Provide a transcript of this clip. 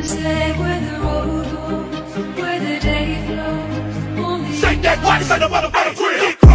Say where the road goes, where the day flows. Only Shake that white, say the motherfucker quit.